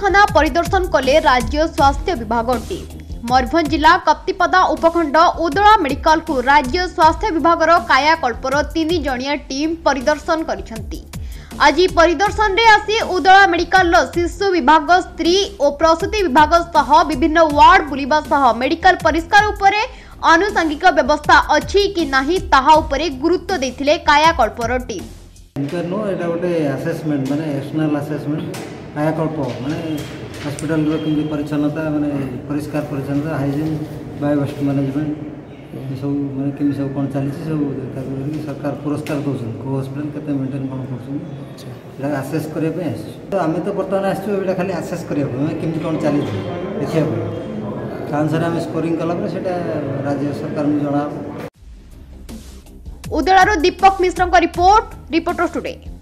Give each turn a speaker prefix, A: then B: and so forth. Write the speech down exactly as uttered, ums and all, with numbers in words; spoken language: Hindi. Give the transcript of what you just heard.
A: डाक्तखाना परिदर्शन कले राज्य स्वास्थ्य विभाग टीम। मयूरभंज जिला कप्तिपदा उपखंड उदला मेडिकल को राज्य स्वास्थ्य विभाग कायाकल्पर तीन जणिया टीम परिदर्शन करिसेंती। आज परिदर्शन रे आसी उदला मेडिकल शिशु विभाग स्त्री और प्रसूति विभाग सह विभिन्न वार्ड बुलिबा सह मेडिकल परिष्कार उपरे आनुषंगिक व्यवस्था अच्छी कि नाही ताहा उपरे गुरुत्व देथिले कायाकल्पर टीम।
B: नो एटा गोटे असेसमेंट माने एक्सटर्नल असेसमेंट कायाकल्प माने हॉस्पिटल रो केमि परिच्छन्नता माने परिष्कार परिच्छन्नता हाइजीन बायोवेस्ट मैनेजमेंट सब माने केमि सब कोन चली सब सरकार पुरस्कार दोछन को हॉस्पिटल केते मेंटेन कोन करछन एटा असेस करे पे तो आमे तो वर्तमान आछो एटा खाली असेस करे माने केमि कोन चली देखिया काउंसर आमे स्कोरिंग कला पर सेटा राज्य सरकार में जणा।
A: उदलारो दीपक मिश्र का रिपोर्ट रिपोर्टर्स टुडे।